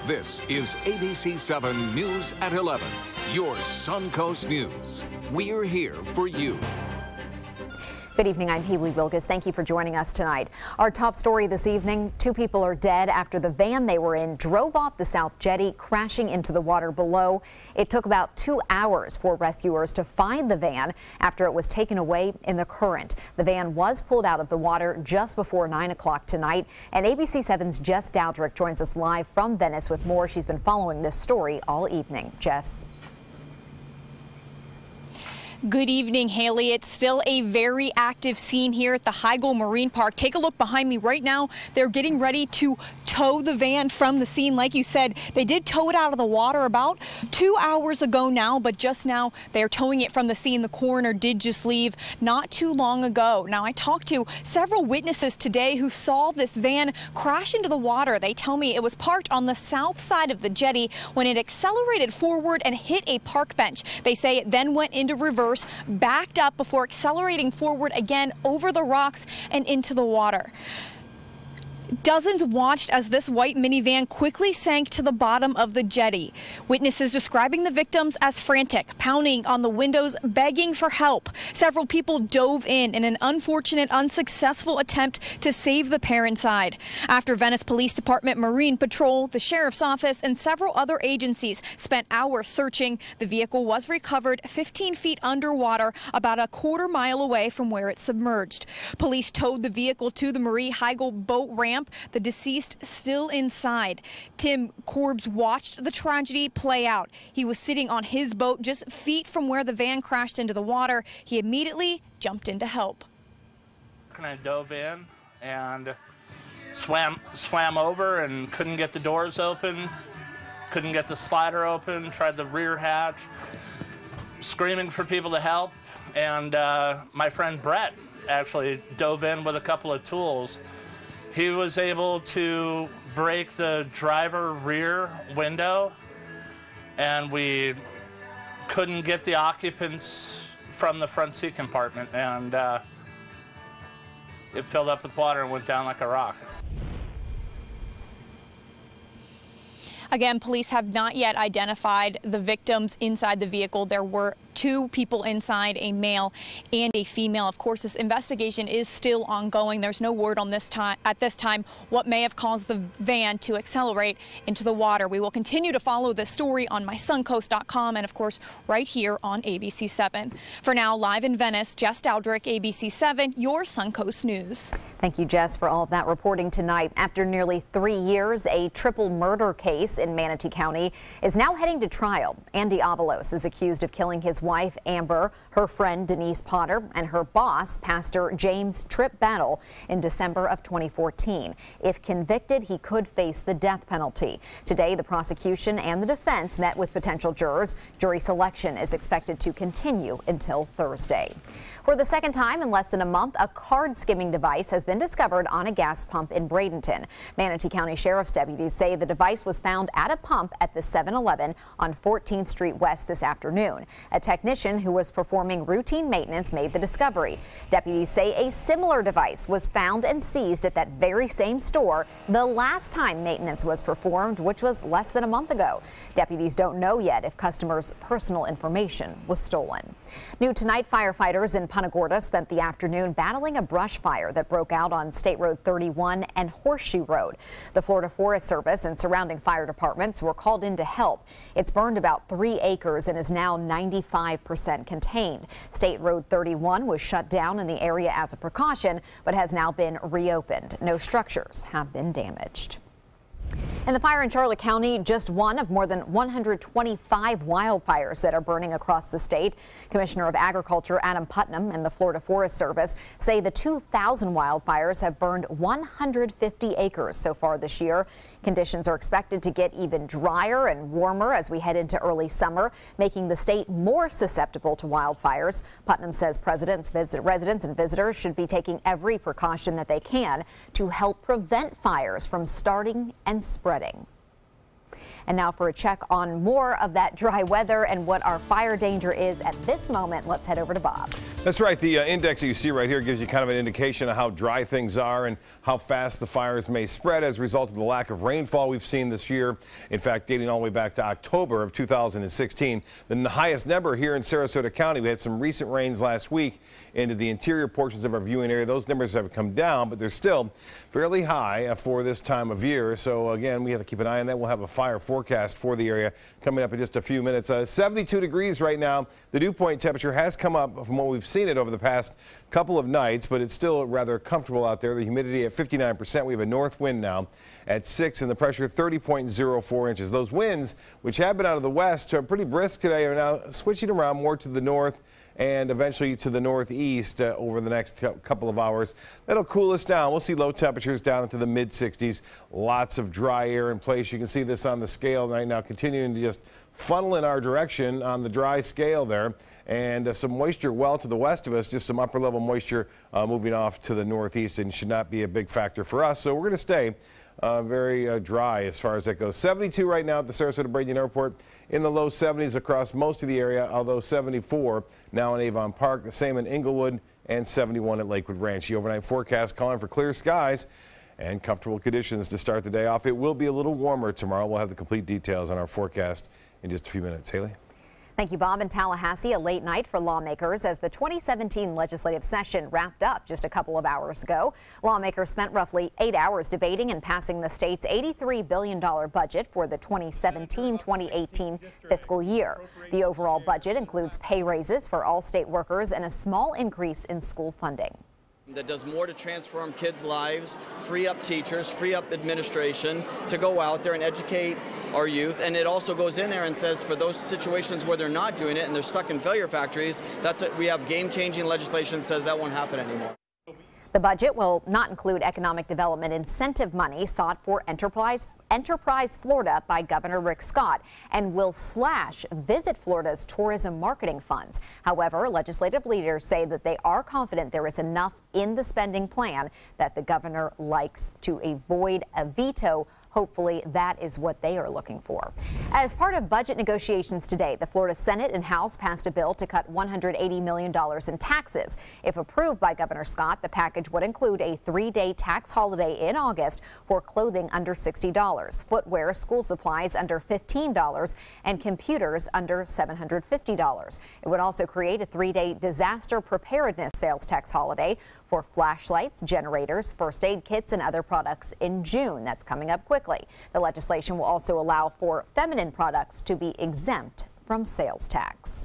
This is ABC7 News at 11, your Suncoast News. We're here for you. Good evening, I'm Haley Wilgus. Thank you for joining us tonight. Our top story this evening, 2 people are dead after the van they were in drove off the South Jetty, crashing into the water below. It took about 2 hours for rescuers to find the van after it was taken away in the current. The van was pulled out of the water just before 9 o'clock tonight, and ABC7's Jess Dowdrick joins us live from Venice with more. She's been following this story all evening. Jess. Good evening, Haley. It's still a very active scene here at the Heigl Marine Park. Take a look behind me right now. They're getting ready to tow the van from the scene. Like you said, they did tow it out of the water about 2 hours ago now, but just now they're towing it from the scene. The coroner did just leave not too long ago. Now, I talked to several witnesses today who saw this van crash into the water. They tell me it was parked on the south side of the jetty when it accelerated forward and hit a park bench. They say it then went into reverse, backed up before accelerating forward again over the rocks and into the water. Dozens watched as this white minivan quickly sank to the bottom of the jetty. Witnesses describing the victims as frantic, pounding on the windows, begging for help. Several people dove in an unfortunate, unsuccessful attempt to save the pair inside. After Venice Police Department, Marine Patrol, the Sheriff's Office, and several other agencies spent hours searching, the vehicle was recovered 15 feet underwater, about a quarter mile away from where it submerged. Police towed the vehicle to the Marie Heigl boat ramp. The deceased still inside. Tim Corbs watched the tragedy play out. He was sitting on his boat just feet from where the van crashed into the water. He immediately jumped in to help. I dove in and swam over and couldn't get the doors open, couldn't get the slider open, tried the rear hatch, screaming for people to help. And my friend Brett actually dove in with a couple of tools. He was able to break the driver rear window, and we couldn't get the occupants from the front seat compartment, and it filled up with water and went down like a rock. Again, police have not yet identified the victims inside the vehicle. There were 2 people inside, a male and a female. Of course, this investigation is still ongoing. There's no word on this time at this time what may have caused the van to accelerate into the water. We will continue to follow this story on mysuncoast.com and, of course, right here on ABC7. For now, live in Venice, Jess Dowdrick, ABC7, your Suncoast News. Thank you, Jess, for all of that reporting tonight. After nearly 3 years, a triple murder case in Manatee County is now heading to trial. Andy Avalos is accused of killing his wife, Amber, her friend, Denise Potter, and her boss, Pastor James Tripp Battle, in December of 2014. If convicted, he could face the death penalty. Today, the prosecution and the defense met with potential jurors. Jury selection is expected to continue until Thursday. For the second time in less than a month, a card skimming device has been discovered on a gas pump in Bradenton. Manatee County Sheriff's deputies say the device was found at a pump at the 7-Eleven on 14th Street West this afternoon. A technician who was performing routine maintenance made the discovery. Deputies say a similar device was found and seized at that very same store the last time maintenance was performed, which was less than a month ago. Deputies don't know yet if customers' personal information was stolen. New tonight, firefighters in Punta Gorda spent the afternoon battling a brush fire that broke out on State Road 31 and Horseshoe Road. The Florida Forest Service and surrounding fire departments were called in to help. It's burned about 3 acres and is now 95% contained. State Road 31 was shut down in the area as a precaution, but has now been reopened. No structures have been damaged. And the fire in Charlotte County, just one of more than 125 wildfires that are burning across the state. Commissioner of Agriculture Adam Putnam and the Florida Forest Service say the 2,000 wildfires have burned 150 acres so far this year. Conditions are expected to get even drier and warmer as we head into early summer, making the state more susceptible to wildfires. Putnam says residents and visitors should be taking every precaution that they can to help prevent fires from starting and spreading. And now for a check on more of that dry weather and what our fire danger is at this moment, let's head over to Bob. That's right. The index that you see right here gives you kind of an indication of how dry things are and how fast the fires may spread as a result of the lack of rainfall we've seen this year. In fact, dating all the way back to October of 2016, the highest number here in Sarasota County. We had some recent rains last week into the interior portions of our viewing area. Those numbers have come down, but they're still fairly high for this time of year. So again, we have to keep an eye on that. We'll have a fire forecast for the area coming up in just a few minutes. 72 degrees right now. The dew point temperature has come up from what we've seen it over the past couple of nights, but it's still rather comfortable out there. The humidity at 59%. We have a north wind now at 6 and the pressure 30.04 inches. Those winds, which have been out of the west, are pretty brisk today, are now switching around more to the north and eventually to the northeast over the next couple of hours. That'll cool us down. We'll see low temperatures down into the mid 60s. Lots of dry air in place. You can see this on the scale right now, continuing to just funnel in our direction on the dry scale there. And some moisture well to the west of us, just some upper level moisture moving off to the northeast, and should not be a big factor for us. So we're going to stay very dry as far as that goes. 72 right now at the Sarasota Brayton Airport, in the low 70s across most of the area, although 74 now in Avon Park, the same in Inglewood, and 71 at Lakewood Ranch. The overnight forecast calling for clear skies and comfortable conditions to start the day off. It will be a little warmer tomorrow. We'll have the complete details on our forecast in just a few minutes. Haley? Thank you, Bob. In Tallahassee, a late night for lawmakers as the 2017 legislative session wrapped up just a couple of hours ago. Lawmakers spent roughly 8 hours debating and passing the state's $83 billion budget for the 2017-2018 fiscal year. The overall budget includes pay raises for all state workers and a small increase in school funding. That does more to transform kids' lives, free up teachers, free up administration to go out there and educate our youth. And it also goes in there and says for those situations where they're not doing it and they're stuck in failure factories, that's it. We have game-changing legislation that says that won't happen anymore. The budget will not include economic development incentive money sought for Enterprise Florida by Governor Rick Scott and will slash Visit Florida's tourism marketing funds. However, legislative leaders say that they are confident there is enough in the spending plan that the governor likes to avoid a veto. Hopefully that is what they are looking for. As part of budget negotiations today, the Florida Senate and House passed a bill to cut $180 million in taxes. If approved by Governor Scott, the package would include a 3-day tax holiday in August for clothing under $60, footwear, school supplies under $15, and computers under $750. It would also create a 3-day disaster preparedness sales tax holiday for flashlights, generators, first aid kits, and other products in June. That's coming up quickly. The legislation will also allow for feminine products to be exempt from sales tax.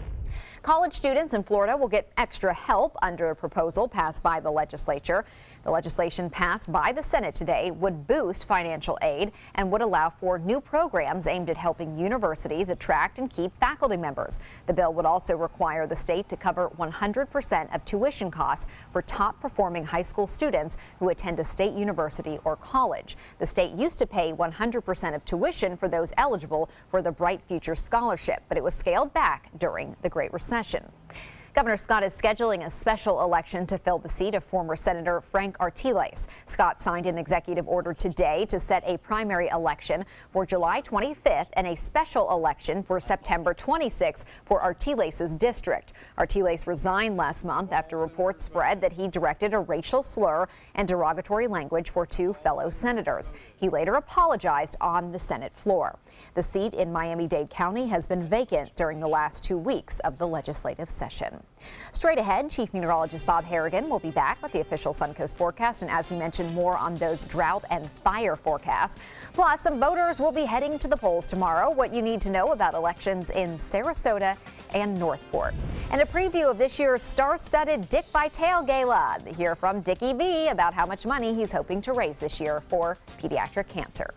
College students in Florida will get extra help under a proposal passed by the legislature. The legislation passed by the Senate today would boost financial aid and would allow for new programs aimed at helping universities attract and keep faculty members. The bill would also require the state to cover 100% of tuition costs for top performing high school students who attend a state university or college. The state used to pay 100% of tuition for those eligible for the Bright Future Scholarship, but it was scaled back during the Great Recession. Governor Scott is scheduling a special election to fill the seat of former Senator Frank Artiles. Scott signed an executive order today to set a primary election for July 25th and a special election for September 26th for Artiles' district. Artiles resigned last month after reports spread that he directed a racial slur and derogatory language for 2 fellow senators. He later apologized on the Senate floor. The seat in Miami-Dade County has been vacant during the last 2 weeks of the legislative session. Straight ahead, Chief Meteorologist Bob Harrigan will be back with the official Suncoast forecast, and as he mentioned, more on those drought and fire forecasts. Plus, some voters will be heading to the polls tomorrow. What you need to know about elections in Sarasota and Northport. And a preview of this year's star-studded Dick Vitale Gala. Hear from Dickie V about how much money he's hoping to raise this year for pediatric cancer.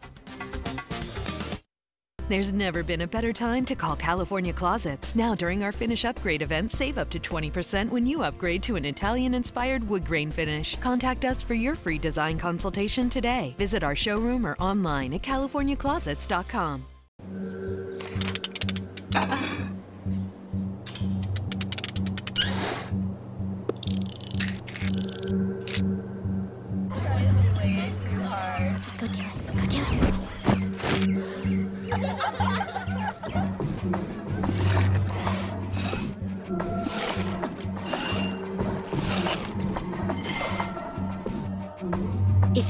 There's never been a better time to call California Closets. Now during our Finish Upgrade event, save up to 20% when you upgrade to an Italian-inspired wood grain finish. Contact us for your free design consultation today. Visit our showroom or online at californiaclosets.com. Just go do it. Go do it.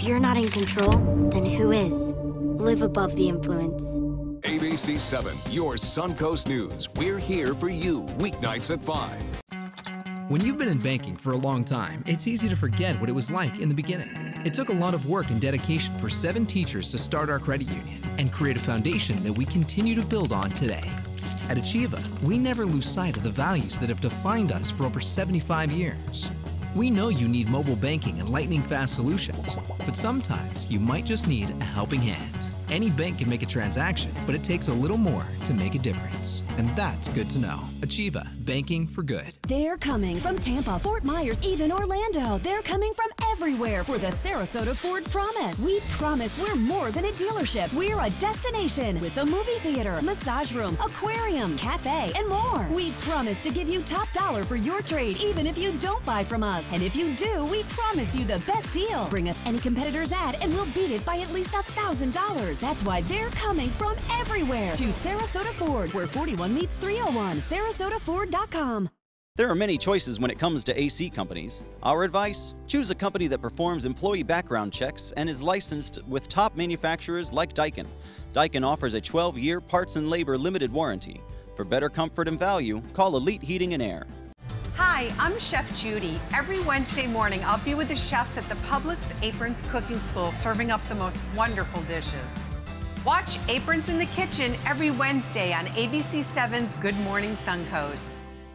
you're not in control, then who is? Live above the influence. ABC7, your Suncoast News. We're here for you weeknights at 5. When you've been in banking for a long time, it's easy to forget what it was like in the beginning. It took a lot of work and dedication for 7 teachers to start our credit union and create a foundation that we continue to build on today. At Achieva, we never lose sight of the values that have defined us for over 75 years. We know you need mobile banking and lightning-fast solutions, but sometimes you might just need a helping hand. Any bank can make a transaction, but it takes a little more to make a difference. And that's good to know. Achieva, banking for good. They're coming from Tampa, Fort Myers, even Orlando. They're coming from everywhere for the Sarasota Ford Promise. We promise we're more than a dealership. We're a destination with a movie theater, massage room, aquarium, cafe, and more. We promise to give you top dollar for your trade, even if you don't buy from us. And if you do, we promise you the best deal. Bring us any competitor's ad and we'll beat it by at least $1,000. That's why they're coming from everywhere to Sarasota Ford, where 41 meets 301. SarasotaFord.com. There are many choices when it comes to AC companies. Our advice? Choose a company that performs employee background checks and is licensed with top manufacturers like Daikin. Daikin offers a 12-year parts and labor limited warranty. For better comfort and value, call Elite Heating and Air. Hi, I'm Chef Judy. Every Wednesday morning, I'll be with the chefs at the Publix Aprons Cooking School serving up the most wonderful dishes. Watch Aprons in the Kitchen every Wednesday on ABC7's Good Morning Suncoast.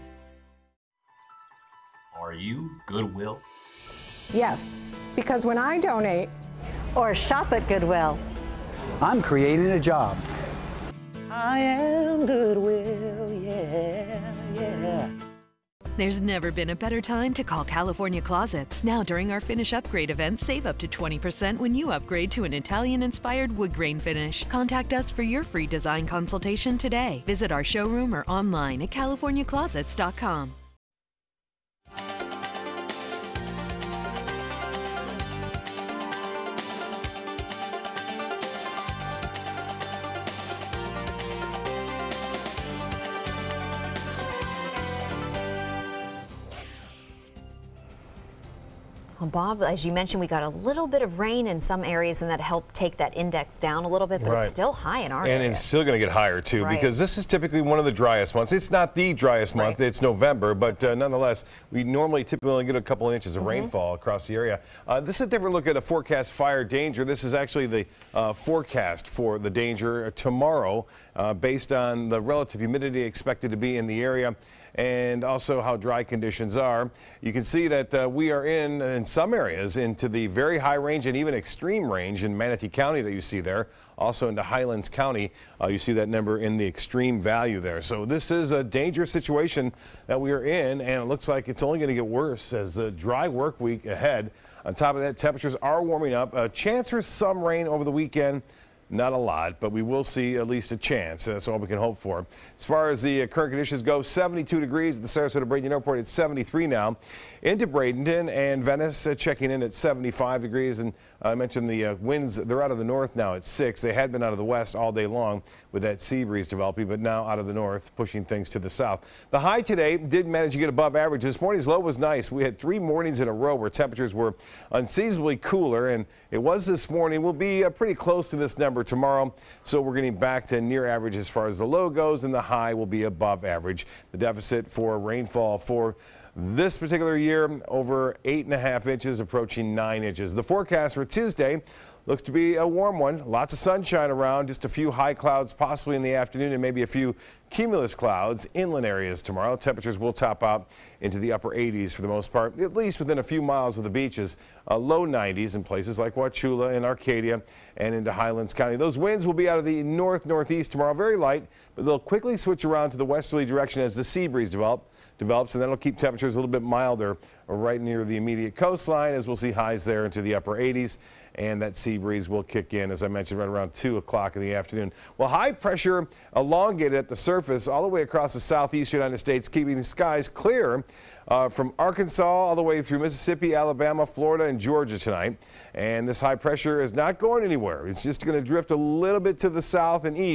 Are you Goodwill? Yes, because when I donate or shop at Goodwill, I'm creating a job. I am Goodwill, yeah, yeah. There's never been a better time to call California Closets. Now during our Finish Upgrade event, save up to 20% when you upgrade to an Italian-inspired wood grain finish. Contact us for your free design consultation today. Visit our showroom or online at californiaclosets.com. Well, Bob, as you mentioned, we got a little bit of rain in some areas, and that helped take that index down a little bit, but it's still high in our area. And it's still going to get higher, too, because this is typically one of the driest months. It's not the driest month. It's November, but nonetheless, we typically only get a couple of inches of rainfall across the area. This is a different look at a forecast fire danger. This is actually the forecast for the danger tomorrow based on the relative humidity expected to be in the area and also how dry conditions are. You can see that we are in some areas into the very high range and even extreme range in Manatee County that you see there. Also into Highlands County, you see that number in the extreme value there. So this is a dangerous situation that we are in, and it looks like it's only going to get worse as the dry work week ahead. On top of that, temperatures are warming up. A chance for some rain over the weekend. Not a lot, but we will see at least a chance. That's all we can hope for. As far as the current conditions go, 72 degrees at the Sarasota Bradenton Airport. It's 73 now. Into Bradenton and Venice checking in at 75 degrees. And I mentioned the winds, they're out of the north now at 6. They had been out of the west all day long with that sea breeze developing, but now out of the north, pushing things to the south. The high today did manage to get above average. This morning's low was nice. We had 3 mornings in a row where temperatures were unseasonably cooler, and it was this morning. We'll be pretty close to this number tomorrow, so we're getting back to near average as far as the low goes, and the high will be above average. The deficit for rainfall for this particular year, over 8.5 inches, approaching 9 inches. The forecast for Tuesday looks to be a warm one. Lots of sunshine around, just a few high clouds possibly in the afternoon, and maybe a few cumulus clouds inland areas tomorrow. Temperatures will top out into the upper 80s for the most part, at least within a few miles of the beaches. Low 90s in places like Wauchula and Arcadia and into Highlands County. Those winds will be out of the north-northeast tomorrow, very light, but they'll quickly switch around to the westerly direction as the sea breeze develops, and that'll keep temperatures a little bit milder right near the immediate coastline, as we'll see highs there into the upper 80s. And that sea breeze will kick in, as I mentioned, right around 2 o'clock in the afternoon. Well, high pressure elongated at the surface all the way across the southeast United States, keeping the skies clear from Arkansas all the way through Mississippi, Alabama, Florida, and Georgia tonight. And this high pressure is not going anywhere. It's just going to drift a little bit to the south and east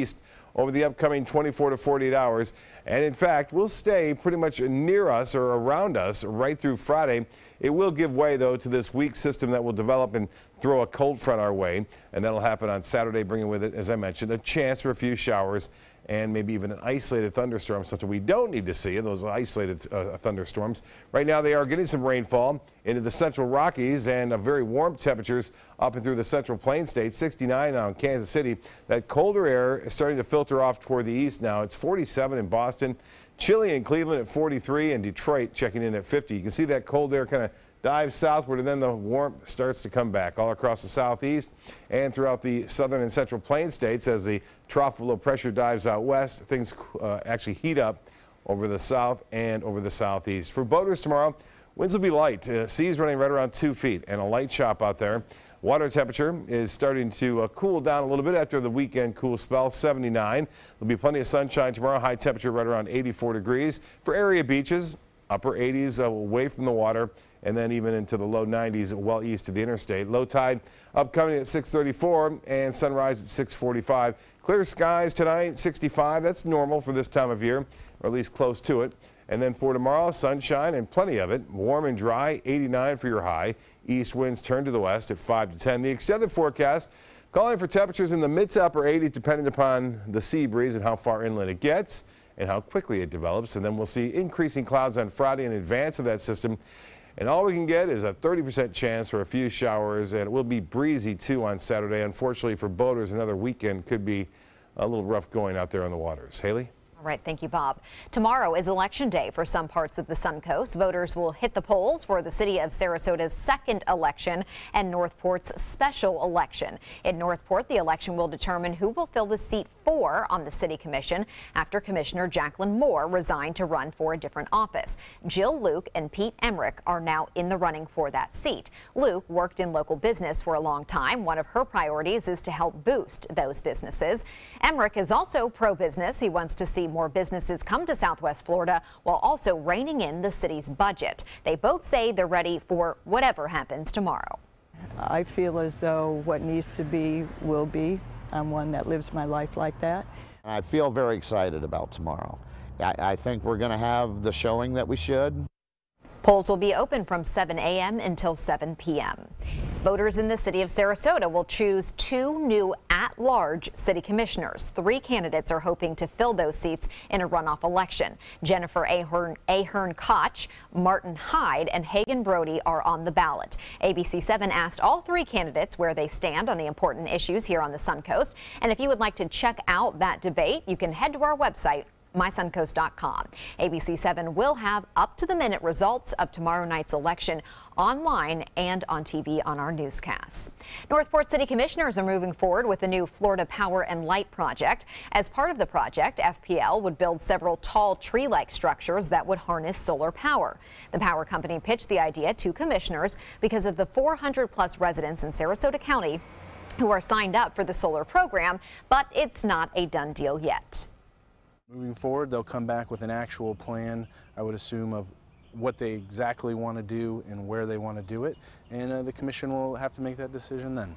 over the upcoming 24 to 48 hours. And in fact, will stay pretty much near us or around us right through Friday. It will give way, though, to this weak system that will develop and throw a cold front our way. And that'll happen on Saturday, bringing with it, as I mentioned, a chance for a few showers and maybe even an isolated thunderstorm, something we don't need to see, those isolated thunderstorms. Right now, they are getting some rainfall into the central Rockies and very warm temperatures up and through the central plain states. 69 now in Kansas City. That colder air is starting to filter off toward the east now. It's 47 in Boston, chilly in Cleveland at 43, and Detroit checking in at 50. You can see that cold air kind of dives southward, and then the warmth starts to come back all across the southeast and throughout the southern and central plain states. As the trough of low pressure dives out west, things actually heat up over the south and over the southeast. For boaters tomorrow, winds will be light. Seas running right around 2 feet and a light chop out there. Water temperature is starting to cool down a little bit after the weekend cool spell, 79. There'll be plenty of sunshine tomorrow, high temperature right around 84 degrees. For area beaches, upper 80s away from the water, and then even into the low 90s well east of the interstate. Low tide upcoming at 6:34 and sunrise at 6:45. Clear skies tonight, 65. That's normal for this time of year, or at least close to it. And then for tomorrow, sunshine and plenty of it. Warm and dry, 89 for your high. East winds turn to the west at 5 to 10. The extended forecast calling for temperatures in the mid to upper 80s depending upon the sea breeze and how far inland it gets and how quickly it develops. And then we'll see increasing clouds on Friday in advance of that system. And all we can get is a 30% chance for a few showers, and it will be breezy too on Saturday. Unfortunately for boaters, another weekend could be a little rough going out there on the waters. Haley? All right, thank you, Bob. Tomorrow is Election Day for some parts of the Suncoast. Voters will hit the polls for the city of Sarasota's second election and Northport's special election. In Northport, the election will determine who will fill the seat 4 on the city commission after Commissioner Jacqueline Moore resigned to run for a different office. Jill Luke and Pete Emmerich are now in the running for that seat. Luke worked in local business for a long time. One of her priorities is to help boost those businesses. Emmerich is also pro-business. He wants to see more businesses come to Southwest Florida while also reining in the city's budget. They both say they're ready for whatever happens tomorrow. I feel as though what needs to be will be. I'm one that lives my life like that. I feel very excited about tomorrow. I think we're going to have the showing that we should. Polls will be open from 7 a.m. until 7 p.m. Voters in the city of Sarasota will choose 2 new at-large city commissioners. 3 candidates are hoping to fill those seats in a runoff election. Jennifer Ahern Koch, Martin Hyde, and Hagen Brody are on the ballot. ABC7 asked all 3 candidates where they stand on the important issues here on the Suncoast. And if you would like to check out that debate, you can head to our website, mysuncoast.com. ABC7 will have up-to-the-minute results of tomorrow night's election online and on TV on our newscasts. Northport City Commissioners are moving forward with the new Florida Power and Light project. As part of the project, FPL would build several tall tree-like structures that would harness solar power. The power company pitched the idea to commissioners because of the 400-plus residents in Sarasota County who are signed up for the solar program, but it's not a done deal yet. Moving forward, they'll come back with an actual plan, I would assume, of what they exactly want to do and where they want to do it, and the commission will have to make that decision then.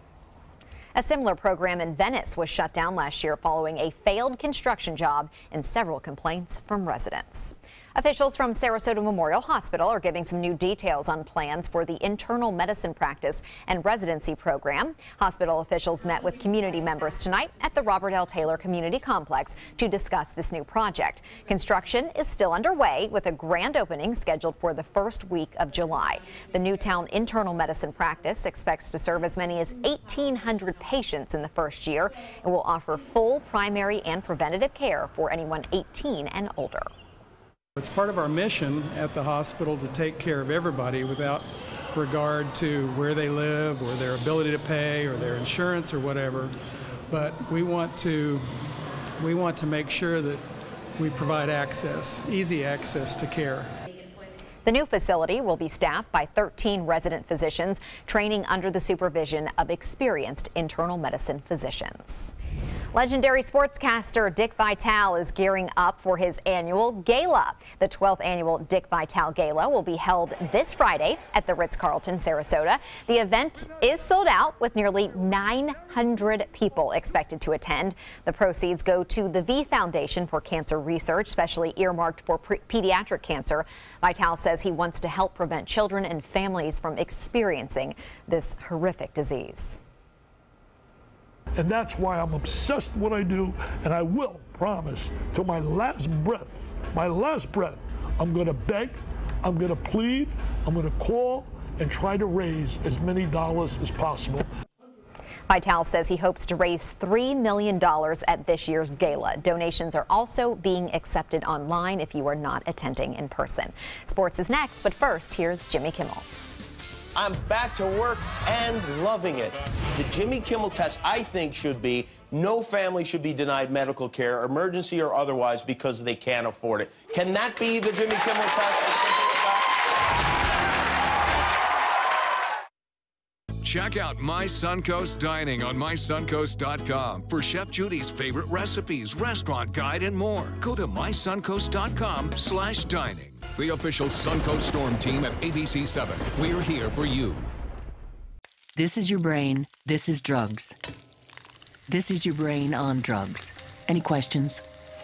A similar program in Venice was shut down last year following a failed construction job and several complaints from residents. Officials from Sarasota Memorial Hospital are giving some new details on plans for the internal medicine practice and residency program. Hospital officials met with community members tonight at the Robert L. Taylor Community Complex to discuss this new project. Construction is still underway with a grand opening scheduled for the first week of July. The Newtown internal medicine practice expects to serve as many as 1,800 patients in the first year and will offer full primary and preventative care for anyone 18 and older. It's part of our mission at the hospital to take care of everybody without regard to where they live or their ability to pay or their insurance or whatever. But we want to make sure that we provide access, easy access to care. The new facility will be staffed by 13 resident physicians training under the supervision of experienced internal medicine physicians. Legendary sportscaster Dick Vitale is gearing up for his annual gala. The 12th annual Dick Vitale Gala will be held this Friday at the Ritz-Carlton, Sarasota. The event is sold out with nearly 900 people expected to attend. The proceeds go to the V Foundation for Cancer Research, specially earmarked for pediatric cancer. Vitale says he wants to help prevent children and families from experiencing this horrific disease. And that's why I'm obsessed with what I do, and I will promise till my last breath, I'm going to beg, I'm going to plead, I'm going to call and try to raise as many dollars as possible. Vitale says he hopes to raise $3 million at this year's gala. Donations are also being accepted online if you are not attending in person. Sports is next, but first, here's Jimmy Kimmel. I'm back to work and loving it. The Jimmy Kimmel test, I think, should be no family should be denied medical care, emergency or otherwise, because they can't afford it. Can that be the Jimmy Kimmel test? Check out My Suncoast Dining on mysuncoast.com for Chef Judy's favorite recipes, restaurant guide, and more. Go to mysuncoast.com/dining. The official Suncoast Storm team at ABC7. We're here for you. This is your brain. This is drugs. This is your brain on drugs. Any questions?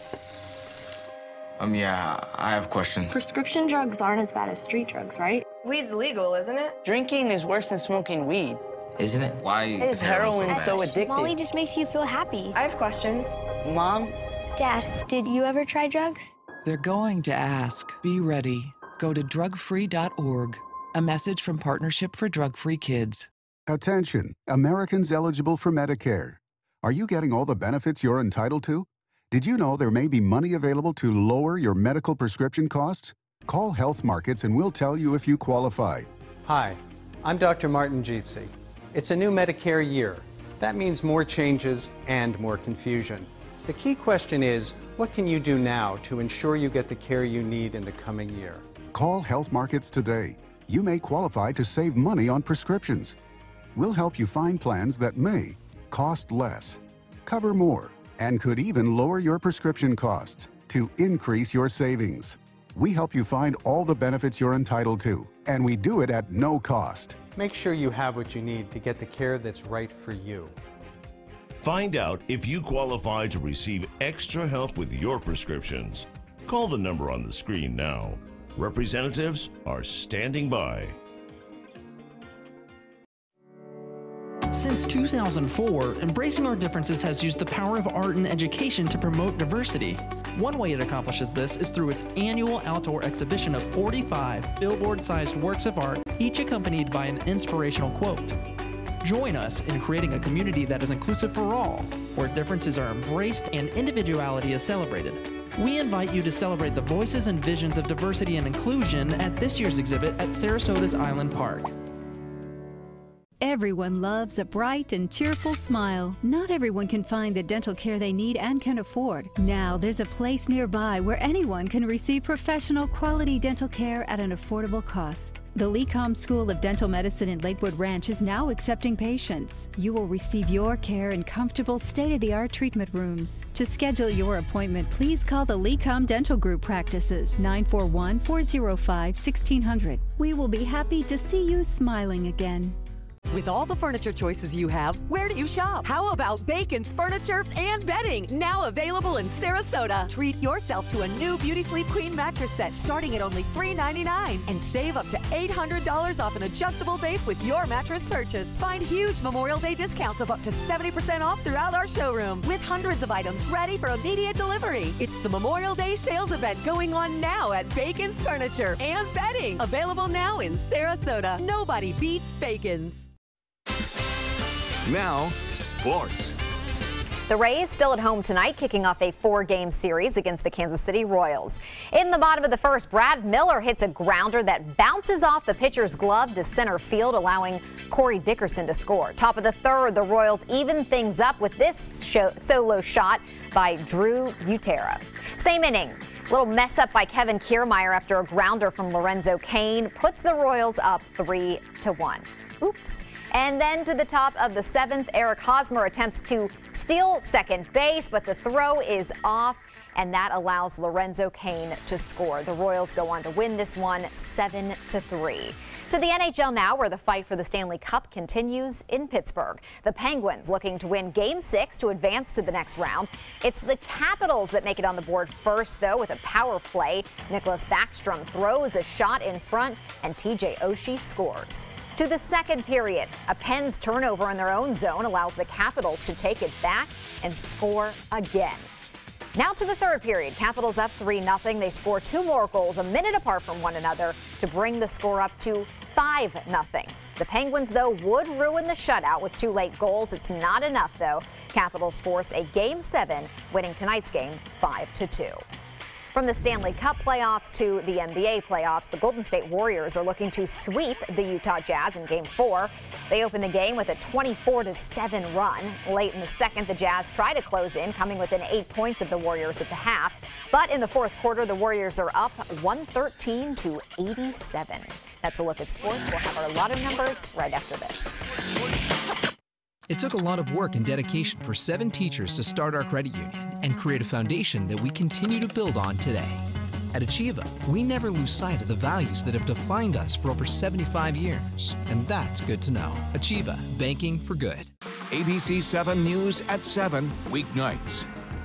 Yeah, I have questions. Prescription drugs aren't as bad as street drugs, right? Weed's legal, isn't it? Drinking is worse than smoking weed. Isn't it? Why is heroin so addictive? Molly just makes you feel happy. I have questions. Mom? Dad, did you ever try drugs? They're going to ask. Be ready. Go to drugfree.org. A message from Partnership for Drug-Free Kids. Attention, Americans eligible for Medicare. Are you getting all the benefits you're entitled to? Did you know there may be money available to lower your medical prescription costs? Call Health Markets and we'll tell you if you qualify. Hi, I'm Dr. Martin Jeetsi. It's a new Medicare year. That means more changes and more confusion. The key question is, what can you do now to ensure you get the care you need in the coming year? Call Health Markets today. You may qualify to save money on prescriptions. We'll help you find plans that may cost less, cover more, and could even lower your prescription costs to increase your savings. We help you find all the benefits you're entitled to, and we do it at no cost. Make sure you have what you need to get the care that's right for you. Find out if you qualify to receive extra help with your prescriptions. Call the number on the screen now. Representatives are standing by. Since 2004, Embracing Our Differences has used the power of art and education to promote diversity. One way it accomplishes this is through its annual outdoor exhibition of 45 billboard-sized works of art, each accompanied by an inspirational quote. Join us in creating a community that is inclusive for all, where differences are embraced and individuality is celebrated. We invite you to celebrate the voices and visions of diversity and inclusion at this year's exhibit at Sarasota's Island Park. Everyone loves a bright and cheerful smile. Not everyone can find the dental care they need and can afford. Now there's a place nearby where anyone can receive professional quality dental care at an affordable cost. The LECOM School of Dental Medicine in Lakewood Ranch is now accepting patients. You will receive your care in comfortable, state-of-the-art treatment rooms. To schedule your appointment, please call the LECOM Dental Group Practices, 941-405-1600. We will be happy to see you smiling again. With all the furniture choices you have, where do you shop? How about Bacon's Furniture and Bedding, now available in Sarasota? Treat yourself to a new Beauty Sleep Queen mattress set starting at only $399 and save up to $800 off an adjustable base with your mattress purchase. Find huge Memorial Day discounts of up to 70% off throughout our showroom with hundreds of items ready for immediate delivery. It's the Memorial Day sales event going on now at Bacon's Furniture and Bedding, available now in Sarasota. Nobody beats Bacon's. Now, sports. The Rays still at home tonight, kicking off a 4-game series against the Kansas City Royals. In the bottom of the first, Brad Miller hits a grounder that bounces off the pitcher's glove to center field, allowing Corey Dickerson to score. Top of the third, the Royals even things up with this solo shot by Drew Butera. Same inning. Little mess up by Kevin Kiermaier after a grounder from Lorenzo Cain puts the Royals up 3-1. Oops. And then to the top of the 7th, Eric Hosmer attempts to steal second base, but the throw is off, and that allows Lorenzo Cain to score. The Royals go on to win this one 7-3. To the NHL now, where the fight for the Stanley Cup continues in Pittsburgh. The Penguins looking to win Game 6 to advance to the next round. It's the Capitals that make it on the board first, though, with a power play. Nicholas Backstrom throws a shot in front, and TJ Oshie scores. To the second period, a Pens turnover in their own zone allows the Capitals to take it back and score again. Now to the third period, Capitals up 3-0. They score 2 more goals a minute apart from one another to bring the score up to 5-0. The Penguins, though, would ruin the shutout with 2 late goals. It's not enough, though. Capitals force a Game 7, winning tonight's game 5-2. From the Stanley Cup playoffs to the NBA playoffs, the Golden State Warriors are looking to sweep the Utah Jazz in Game 4. They open the game with a 24-7 run. Late in the second, the Jazz try to close in, coming within 8 points of the Warriors at the half. But in the fourth quarter, the Warriors are up 113-87. That's a look at sports. We'll have our lotto numbers right after this. It took a lot of work and dedication for 7 teachers to start our credit union and create a foundation that we continue to build on today. At Achieva, we never lose sight of the values that have defined us for over 75 years, and that's good to know. Achieva, banking for good. ABC7 News at 7, weeknights.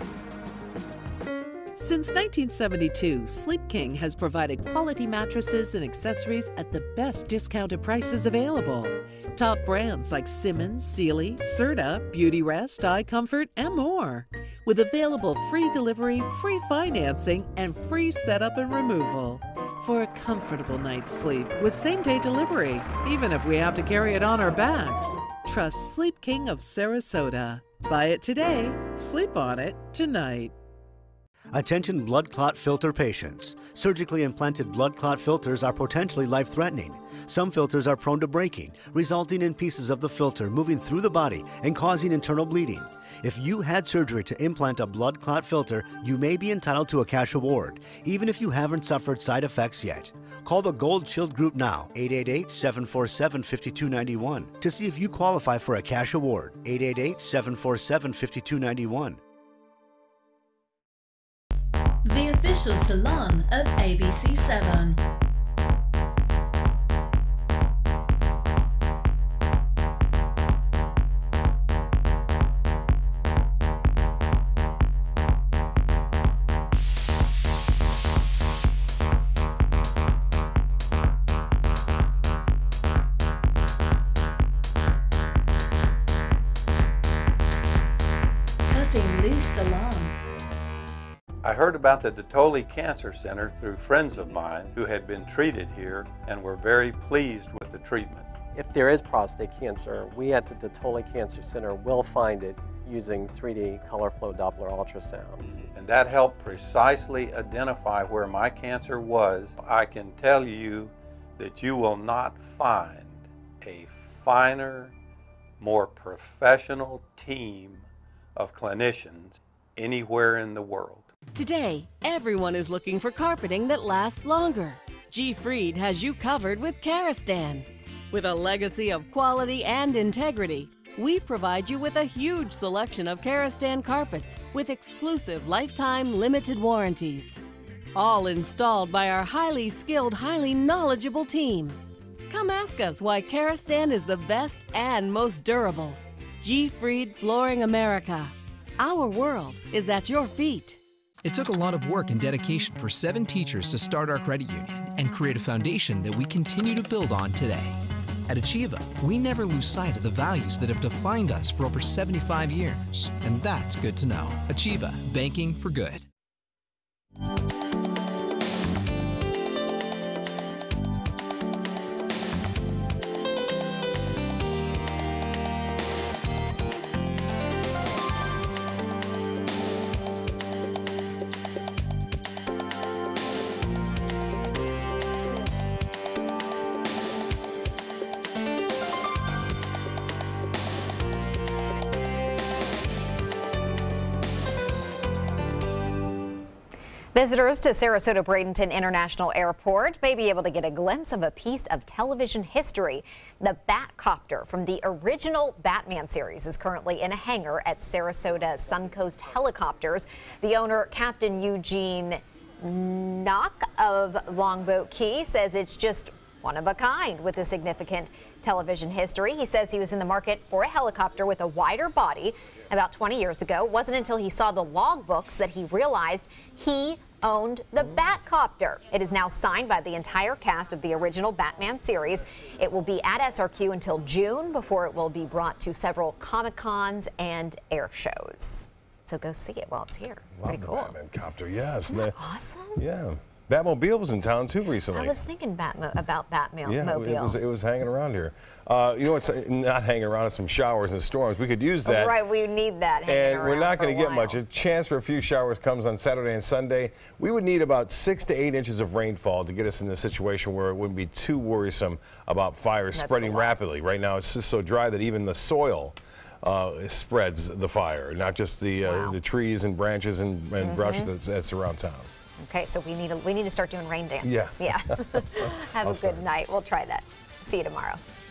Since 1972, Sleep King has provided quality mattresses and accessories at the best discounted prices available. Top brands like Simmons, Sealy, Serta, Beautyrest, iComfort, and more. With available free delivery, free financing, and free setup and removal. For a comfortable night's sleep with same-day delivery, even if we have to carry it on our backs. Trust Sleep King of Sarasota. Buy it today, sleep on it tonight. Attention blood clot filter patients. Surgically implanted blood clot filters are potentially life-threatening. Some filters are prone to breaking, resulting in pieces of the filter moving through the body and causing internal bleeding. If you had surgery to implant a blood clot filter, you may be entitled to a cash award, even if you haven't suffered side effects yet. Call the Gold Shield Group now, 888-747-5291, to see if you qualify for a cash award, 888-747-5291. The official salon of ABC7. Cutting Loose Salon. I heard about the Dotoli Cancer Center through friends of mine who had been treated here and were very pleased with the treatment. If there is prostate cancer, we at the Dotoli Cancer Center will find it using 3D color flow Doppler ultrasound. And that helped precisely identify where my cancer was. I can tell you that you will not find a finer, more professional team of clinicians anywhere in the world. Today, everyone is looking for carpeting that lasts longer. G. Fried has you covered with Karastan. With a legacy of quality and integrity, we provide you with a huge selection of Karastan carpets with exclusive lifetime limited warranties. All installed by our highly skilled, highly knowledgeable team. Come ask us why Karastan is the best and most durable. G. Fried Flooring America. Our world is at your feet. It took a lot of work and dedication for 7 teachers to start our credit union and create a foundation that we continue to build on today. At Achieva, we never lose sight of the values that have defined us for over 75 years, and that's good to know. Achieva, banking for good. Visitors to Sarasota Bradenton International Airport may be able to get a glimpse of a piece of television history. The Batcopter from the original Batman series is currently in a hangar at Sarasota Suncoast Helicopters. The owner, Captain Eugene Knock of Longboat Key, says it's just one of a kind with a significant television history. He says he was in the market for a helicopter with a wider body about 20 years ago. It wasn't until he saw the logbooks that he realized he owned the Batcopter. It is now signed by the entire cast of the original Batman series. It will be at SRQ until June before it will be brought to several Comic-Cons and air shows. So go see it while it's here. Love Pretty the cool. Batman copter, yes. Isn't that awesome? Yeah. Batmobile was in town too recently. I was thinking about Batmobile. Yeah, it was hanging around here. You know, it's not hanging around, it's some showers and storms. We could use that. Right, we need that hanging and around we're not for going a to get while. much. A chance for a few showers comes on Saturday and Sunday. We would need about 6 to 8 inches of rainfall to get us in a situation where it wouldn't be too worrisome about fires spreading rapidly. Right now, it's just so dry that even the soil spreads the fire, not just the trees and branches and brush that's around town. Okay, so we need to start doing rain dances. Yeah. Yeah. Have a good night. We'll try that. See you tomorrow.